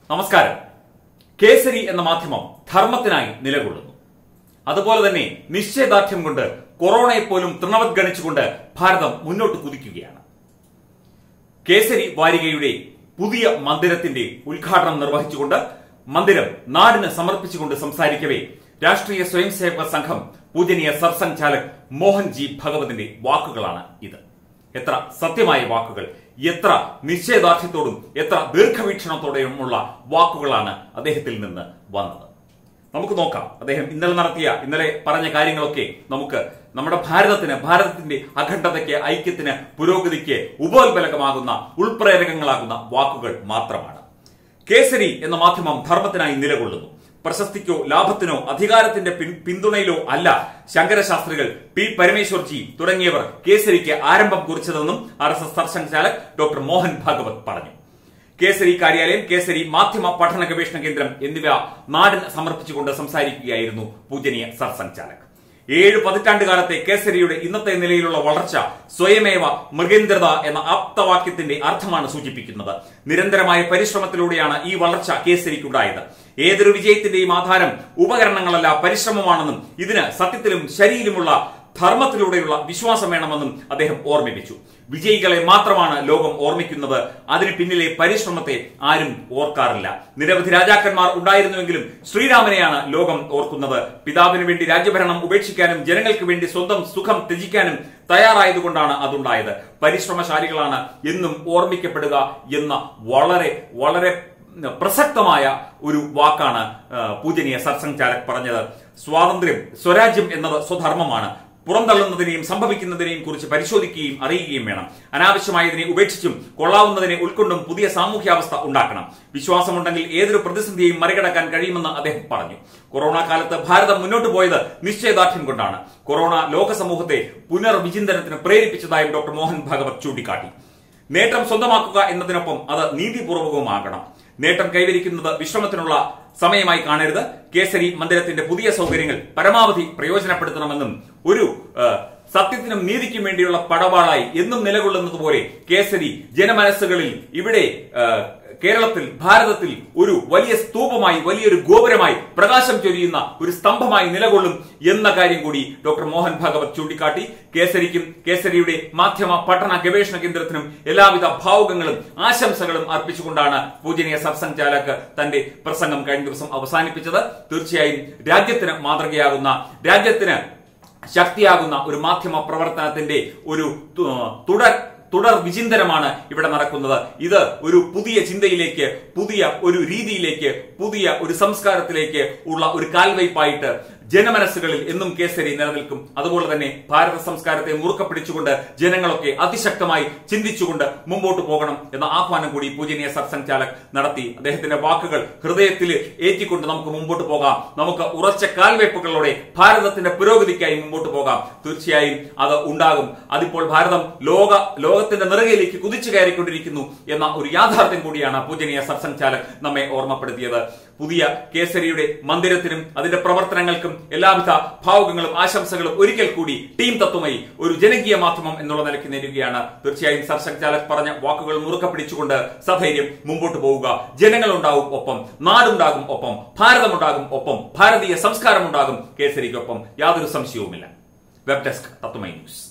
നമസ്കാരം. കേസരി എന്ന മാധ്യമം ധർമ്മത്തിനായി നിലകൊള്ളുന്നു. അതുപോലെ തന്നെ നിശ്ചയദാർഢ്യം കൊണ്ട് കൊറോണയെ പോലും തൃണവത്ഗണിച്ചുകൊണ്ട് ഭാരതം മുന്നോട്ട് കുതിക്കുകയാണ്. കേസരി വാരികയുടെ പുതിയ മന്ദിരത്തിന്റെ ഉദ്ഘാടനം നിർവഹിച്ചുകൊണ്ട് മന്ദിരം നാടിന് സമർപ്പിച്ചുകൊണ്ട് സംസാരിക്കവേ രാഷ്ട്രീയ സ്വയംസേവക സംഘം പൂജനീയ സർസംഘചാലക് മോഹൻ ജി ഭഗവതിന്റെ വാക്കുകളാണ് ഇത്. എത്ര സത്യമായ വാക്കുകൾ, എത്ര നിശ്ചയദാർഢ്യത്തോടും എത്ര ദീർഘവീക്ഷണത്തോടെയുമുള്ള വാക്കുകളാണ് അദ്ദേഹത്തിൽ നിന്ന് വന്നത്. നമുക്ക് നോക്കാം. അദ്ദേഹം ഇന്നലെ പറഞ്ഞ കാര്യങ്ങളൊക്കെ നമുക്ക് നമ്മുടെ ഭാരതത്തിന്റെ അഖണ്ഡതയ്ക്ക്, ഐക്യത്തിന്, പുരോഗതിക്ക് ഉപോത്ബലകമാകുന്ന, ഉൾപ്രേരകങ്ങളാകുന്ന വാക്കുകൾ മാത്രമാണ്. കേസരി എന്ന മാധ്യമം ധർമ്മത്തിനായി നിലകൊള്ളുന്നു. പ്രശസ്തിക്കോ ലാഭത്തിനോ അധികാരത്തിന്റെ പിന്തുണയിലോ അല്ല ശങ്കരശാസ്ത്രികൾ, പി പരമേശ്വർജി തുടങ്ങിയവർ കേസരിക്ക് ആരംഭം കുറിച്ചതെന്നും RSS സർസംഘചാലക് ഡോക്ടർ മോഹൻ ഭാഗവത് പറഞ്ഞു. കേസരി കാര്യാലയം, കേസരി മാധ്യമ പഠന ഗവേഷണ കേന്ദ്രം എന്നിവ നാടിന് സമർപ്പിച്ചുകൊണ്ട് സംസാരിക്കുകയായിരുന്നു പൂജനീയ സർസംഘചാലക്. 7 പതിറ്റാണ്ടുകാലത്തെ കേസരിയുടെ ഇന്നത്തെ നിലയിലുള്ള വളർച്ച സ്വയമേവ മൃഗേന്ദ്രത എന്ന ആപ്തവാക്യത്തിന്റെ അർത്ഥമാണ് സൂചിപ്പിക്കുന്നത്. നിരന്തരമായ പരിശ്രമത്തിലൂടെയാണ് ഈ വളർച്ച കേസരിക്കുണ്ടായത്. ഏതൊരു വിജയത്തിന്റെയും ആധാരം ഉപകരണങ്ങളല്ല, പരിശ്രമമാണെന്നും ഇതിന് സത്യത്തിലും ശരിയിലുമുള്ള ധർമ്മത്തിലൂടെയുള്ള വിശ്വാസം വേണമെന്നും അദ്ദേഹം ഓർമ്മിപ്പിച്ചു. വിജയികളെ മാത്രമാണ് ലോകം ഓർമ്മിക്കുന്നത്, അതിന് പിന്നിലെ പരിശ്രമത്തെ ആരും ഓർക്കാറില്ല. നിരവധി രാജാക്കന്മാർ ഉണ്ടായിരുന്നുവെങ്കിലും ശ്രീരാമനെയാണ് ലോകം ഓർക്കുന്നത്. പിതാവിന് വേണ്ടി രാജ്യഭരണം ഉപേക്ഷിക്കാനും ജനങ്ങൾക്ക് വേണ്ടി സ്വന്തം സുഖം ത്യജിക്കാനും തയ്യാറായതുകൊണ്ടാണ് അതുണ്ടായത്. പരിശ്രമശാലികളാണ് എന്നും ഓർമ്മിക്കപ്പെടുക എന്ന വളരെ വളരെ പ്രസക്തമായ ഒരു വാക്കാണ് പൂജനീയ സർസംഘചാലക് പറഞ്ഞത്. സ്വാതന്ത്ര്യം, സ്വരാജ്യം എന്നത് സ്വധർമ്മമാണ്. പുറന്തള്ളുന്നതിനെയും സംഭവിക്കുന്നതിനെയും കുറിച്ച് പരിശോധിക്കുകയും അറിയുകയും വേണം. അനാവശ്യമായതിനെ ഉപേക്ഷിച്ചും കൊള്ളാവുന്നതിനെ ഉൾക്കൊണ്ടും പുതിയ സാമൂഹ്യാവസ്ഥ ഉണ്ടാക്കണം. വിശ്വാസമുണ്ടെങ്കിൽ ഏതൊരു പ്രതിസന്ധിയെയും മറികടക്കാൻ കഴിയുമെന്ന് അദ്ദേഹം പറഞ്ഞു. കൊറോണ കാലത്ത് ഭാരതം മുന്നോട്ട് പോയത് നിശ്ചയദാർഢ്യം കൊണ്ടാണ്. കൊറോണ ലോക സമൂഹത്തെ പുനർവിചിന്തനത്തിന് പ്രേരിപ്പിച്ചതായും ഡോക്ടർ മോഹൻ ഭാഗവത് ചൂണ്ടിക്കാട്ടി. നേട്ടം സ്വന്തമാക്കുക എന്നതിനൊപ്പം അത് നീതിപൂർവകവുമാകണം. നേട്ടം കൈവരിക്കുന്നത് വിശ്രമത്തിനുള്ള സമയമായി കാണരുത്. കേസരി മന്ദിരത്തിന്റെ പുതിയ സൗകര്യങ്ങൾ പരമാവധി പ്രയോജനപ്പെടുത്തണമെന്നും ഒരു സത്യത്തിനും നീതിക്കും വേണ്ടിയുള്ള പടവാളായി എന്നും നിലകൊള്ളുന്നതുപോലെ കേസരി ജനമനസ്സുകളിൽ ഇവിടെ കേരളത്തിൽ, ഭാരതത്തിൽ ഒരു വലിയ സ്തൂപമായി, വലിയൊരു ഗോപുരമായി, പ്രകാശം ചൊരിയുന്ന ഒരു സ്തംഭമായി നിലകൊള്ളും എന്ന കാര്യം കൂടി ഡോക്ടർ മോഹൻ ഭാഗവത് ചൂണ്ടിക്കാട്ടി. കേസരിക്കും കേസരിയുടെ മാധ്യമ പഠന ഗവേഷണ കേന്ദ്രത്തിനും എല്ലാവിധ ഭാവുകങ്ങളും ആശംസകളും അർപ്പിച്ചുകൊണ്ടാണ് പൂജനീയ സർസംഘചാലക് തന്റെ പ്രസംഗം കഴിഞ്ഞ ദിവസം അവസാനിപ്പിച്ചത്. തീർച്ചയായും രാജ്യത്തിന് മാതൃകയാകുന്ന, രാജ്യത്തിന് ശക്തിയാകുന്ന ഒരു മാധ്യമ പ്രവർത്തനത്തിന്റെ ഒരു തുടർ വിചിന്തനമാണ് ഇവിടെ നടക്കുന്നത്. ഇത് ഒരു പുതിയ ചിന്തയിലേക്ക്, പുതിയ ഒരു രീതിയിലേക്ക്, പുതിയ ഒരു സംസ്കാരത്തിലേക്ക് ഉള്ള ഒരു കാൽവയ്പായിട്ട് ജനമനസ്സുകളിൽ എന്നും കേസരി നിലനിൽക്കും. അതുപോലെ തന്നെ ഭാരത സംസ്കാരത്തെ മുറുക്ക പിടിച്ചുകൊണ്ട് ജനങ്ങളൊക്കെ അതിശക്തമായി ചിന്തിച്ചുകൊണ്ട് മുമ്പോട്ട് പോകണം എന്ന ആഹ്വാനം കൂടി പൂജനീയ സർസംഘചാലക് നടത്തി. അദ്ദേഹത്തിന്റെ വാക്കുകൾ ഹൃദയത്തിൽ ഏറ്റിക്കൊണ്ട് നമുക്ക് മുമ്പോട്ട് പോകാം. നമുക്ക് ഉറച്ച കാൽവയ്പ്പുകളോടെ ഭാരതത്തിന്റെ പുരോഗതിക്കായി മുമ്പോട്ട് പോകാം. തീർച്ചയായും അത് ഉണ്ടാകും. അതിപ്പോൾ ഭാരതം ലോകത്തിന്റെ നിറകയിലേക്ക് കുതിച്ചു കയറിക്കൊണ്ടിരിക്കുന്നു എന്ന ഒരു യാഥാർത്ഥ്യം കൂടിയാണ് പൂജനീയ സർസംഘചാലക് നമ്മെ ഓർമ്മപ്പെടുത്തിയത്. പുതിയ കേസരിയുടെ മന്ദിരത്തിനും അതിന്റെ പ്രവർത്തനങ്ങൾക്കും എല്ലാവിധ ഭാവുകങ്ങളും ആശംസകളും ഒരിക്കൽ കൂടി ടീം തത്വമായി ഒരു ജനകീയ മാധ്യമം എന്നുള്ള നിലയ്ക്ക് നേരുകയാണ്. തീർച്ചയായും സർസംഘചാലക് പറഞ്ഞ വാക്കുകൾ മുറുക്ക പിടിച്ചുകൊണ്ട് സധൈര്യം മുമ്പോട്ട് പോവുക. ജനങ്ങളുണ്ടാവും ഒപ്പം, നാടുണ്ടാകും ഒപ്പം, ഭാരതമുണ്ടാകും ഒപ്പം, ഭാരതീയ സംസ്കാരമുണ്ടാകും കേസരിക്കൊപ്പം, യാതൊരു സംശയവുമില്ല. Web desk Tatwamayi news.